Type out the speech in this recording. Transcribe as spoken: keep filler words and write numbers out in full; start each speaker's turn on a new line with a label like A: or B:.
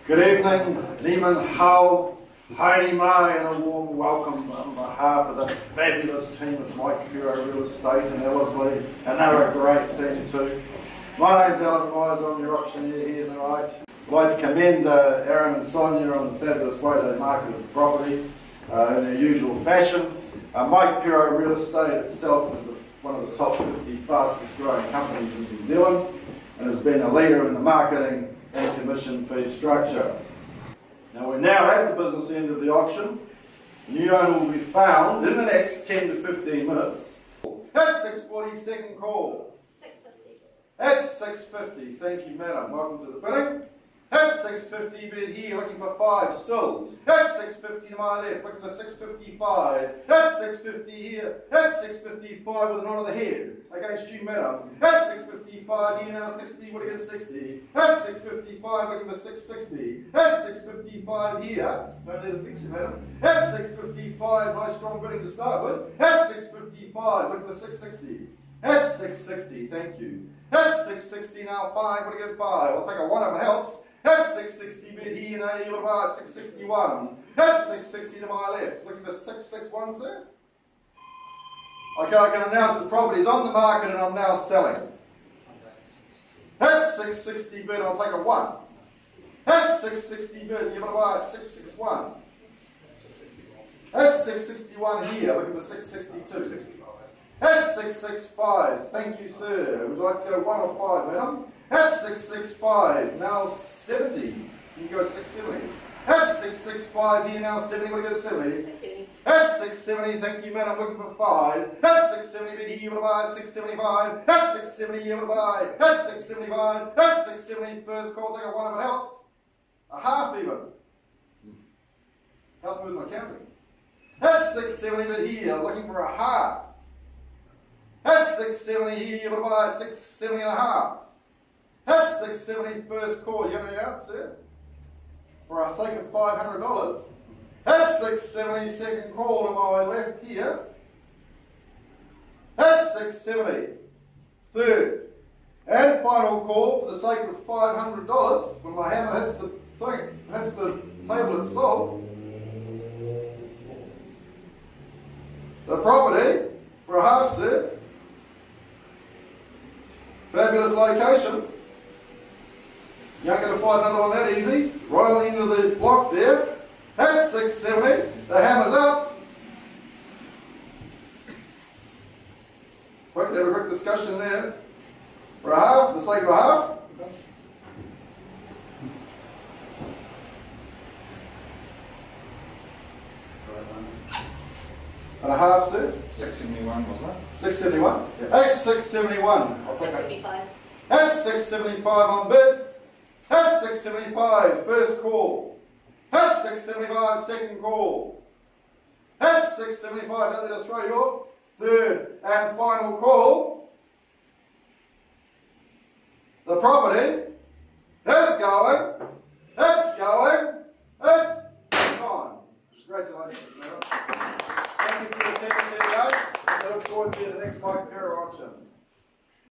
A: Good evening, Lehman, Hull, Heidi Mai, and a warm welcome on behalf of the fabulous team at Mike Bureau Real Estate in Ellerslie, and they're a great team too. My name's Allan, I'm your auctioneer here tonight. I'd like to commend uh, Aaron and Sonya on the fabulous way they marketed the property uh, in their usual fashion. Uh, Mike Bureau Real Estate itself is the, one of the top fifty fastest growing companies in New Zealand and has been a leader in the marketing and commission fee structure. Now we're now at the business end of the auction. The new owner will be found in the next ten to fifteen minutes. At six forty, second call.
B: six fifty.
A: At six fifty, thank you madam, welcome to the bidding. At six fifty, bid here, looking for five still. At six fifty to my left, looking for six fifty-five. At six fifty here. At six fifty-five with a nod of the head. Against you madam. At six fifty-five here now, sixty, would it get sixty? At six fifty-five, looking for six sixty. At six fifty-five here, don't let it fix you madam. At six fifty-five, nice strong bidding to start with. At six fifty-five, looking for six sixty. At six sixty, thank you. At six sixty now, five, would it get five? I'll take a one if it helps. At six sixty bid here, now you're about six sixty-one. At six sixty to my left, looking for six sixty-one, sir. Okay, I can announce the property is on the market and I'm now selling. At six sixty bid, I'll take a one. At six sixty bid, you're about six sixty-one. At six sixty-one here, looking for six sixty-two. At six sixty-five, thank you, sir. Would you like to go one or five, madam? At six sixty-five, now seventy. You can go six seventy. At six sixty-five here now, seventy. What do you go seventy?
B: six seventy.
A: At six seventy, thank you, madam. Looking for five. At six seventy, bid here, what buy? six seventy-five. At six seventy, here, what buy? At six seventy-five. At six seventy, first call, take a one if it helps. A half even. Help me with my counting. At six seventy, bid here, looking for a half. At six seventy here, what buy? six seventy and a half. At six seventy, first call, you know out, sir? For our sake of five hundred dollars. At six seventy, second call to my left here. At six seventy, third and final call for the sake of five hundred dollars. When my hammer hits the thing, hits the table it's sold. The property for a half, sir. Fabulous location. You ain't going to find another one that easy. Right on the end of the block there. At six seventy. The hammer's up. Quick, have a quick discussion there. For a half, for the sake of a half. And a half, sir.
C: six seventy-one, wasn't it?
A: six seventy-one. Yeah. At six seventy-one. I'll take
B: six
A: a.
B: seventy-five.
A: At six seventy-five on bid. At six seventy-five, first call. At six seventy-five, second call. At six seventy-five, don't let us throw you off. Third and final call. The property is going